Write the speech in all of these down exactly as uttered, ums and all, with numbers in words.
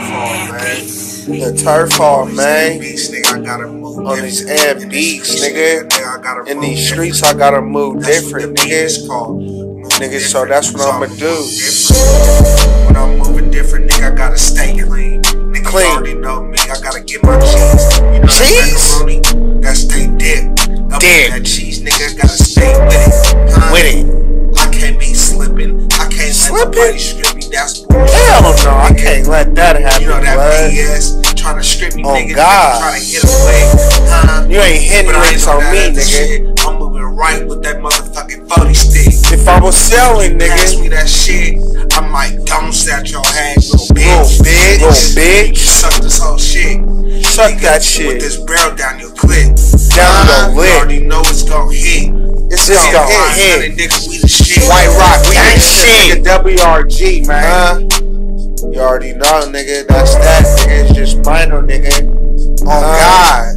The turf fall, man. On these air beats, nigga. In these streets, I gotta move different, nigga. Nigga, so that's what I'ma do. When I'm moving different, nigga, I gotta stay clean. Nigga, Clean. You already know me, I gotta get my cheese. You know Cheese? macaroni, that stay dip. Up Dip. That cheese, nigga, gotta stay with it. Huh? With it. I can't be slipping. I can't Slipping? let nobody strip me. That's bullshit. Hell no, I can't let that happen, You know that blood. B S trying to strip me, Oh, nigga. God. Trying to hit away. Huh? You ain't hitting But I niggas know on that me, other nigga. shit. I'm moving right with that motherfucking forty stick. If I was selling, Pass nigga. me that shit, I might bounce at your head, little bitch. Little bitch. Little bitch. Suck this whole shit. Suck Nigga, that shit. With this barrel down your clit. Down uh, your You lip. already know it's gon' hit. It's It's just gon' gonna hit. hit. Nigga, we the shit. White Rock, we Gang the shit. shit. W R G, man. Huh? You already know, nigga. That's that, nigga. It's just minor, nigga. On Uh, God.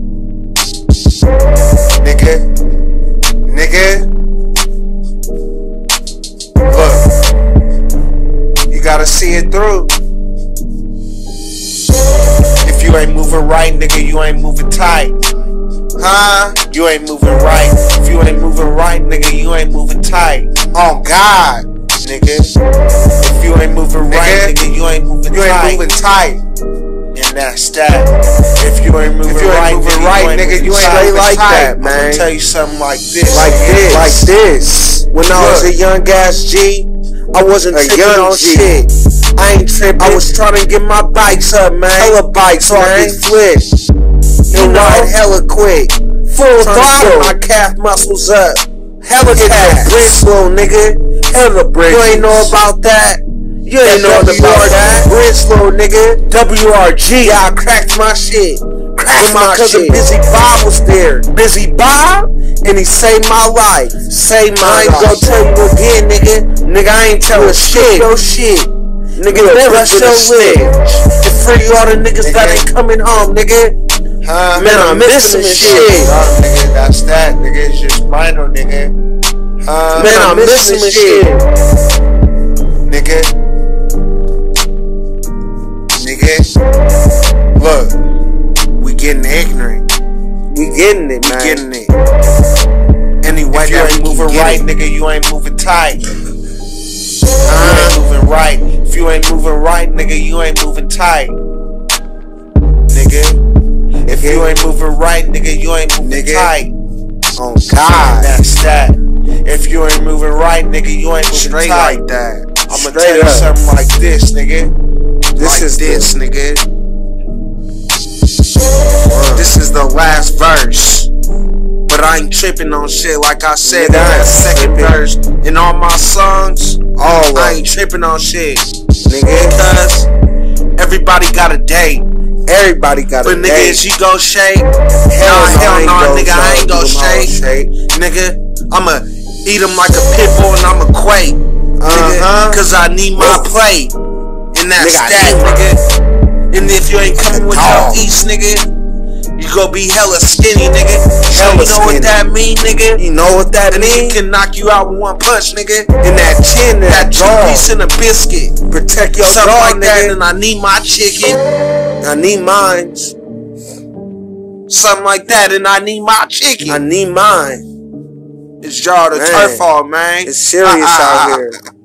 Nigga. Nigga. Look. You gotta see it through. If you ain't moving right, nigga, you ain't moving tight. Huh? You ain't moving right. If you ain't moving right, nigga, you ain't moving tight. On God, nigga. If you ain't moving right, nigga, you ain't moving You tight. ain't moving tight. And that's that. If you ain't moving If you ain't right, moving nigga, right, you ain't nigga, moving you ain't tight. moving like tight, that, man. man. I'm gonna tell you something like this. Like this. Like this. When I was Look. a young ass G, I wasn't A tripping young on G. shit. I ain't tripping. I was trying to get my bikes up, man. Hella bikes, so I man. could flip. You You know, know. hella quick. Full throttle. My calf muscles up. Hella calf. Bridge flow, nigga. Hella bridge. You ain't know about that. You ain't know about that. Bridge flow, nigga. W R G. Yeah, I cracked my shit. Cracked my cousin shit. Busy Bob was there. Busy Bob? And he saved my life. Saved my life. I ain't gonna tell you again, nigga. Nigga, I ain't telling shit. Your shit. Nigga, never your lip. And free all the niggas that ain't coming home, nigga. Huh? Man, I'm missing this shit. Oh, nigga, that's that, nigga. It's just minor, nigga. Huh? Man, I'm missing this shit. Nigga. Nigga. Look. We getting ignorant. We getting it, man. We getting it. Anyway, if you ain't moving right, nigga, you ain't moving tight. Uh, you ain't moving right. If you ain't moving right, nigga, you ain't moving tight. Nigga. If you ain't moving right, nigga, you ain't moving nigga. Tight. Oh God, that's that. If you ain't moving right, nigga, you ain't moving straight tight. Like that. I'ma tell you up. Something like this, nigga. This like is this, the, nigga. Uh, this is the last verse. But I ain't tripping on shit. Like I said, in that second tripping. Verse in all my songs, all I ain't tripping on shit, nigga. Because everybody got a day. Everybody got but a nigga, day. Is you go shake? Hell nah, hell no, nah, nigga, I ain't go shake. shake. Nigga, I'ma eat him like a pit bull and I'ma quake. Uh-huh. Nigga, cause I need my plate. And that's nigga, that, nigga. And if you ain't coming with your east, nigga, you gon' be hella skinny, nigga. Hella you know skinny. What that mean, nigga? You know what that mean? Can knock you out with one punch, nigga. And that chin, that, that two piece and a biscuit. Protect your something jaw, like nigga. That, and I need my chicken. I need mine. Something like that, and I need my chicken. I need mine. It's y'all the turf all, man. It's serious out here.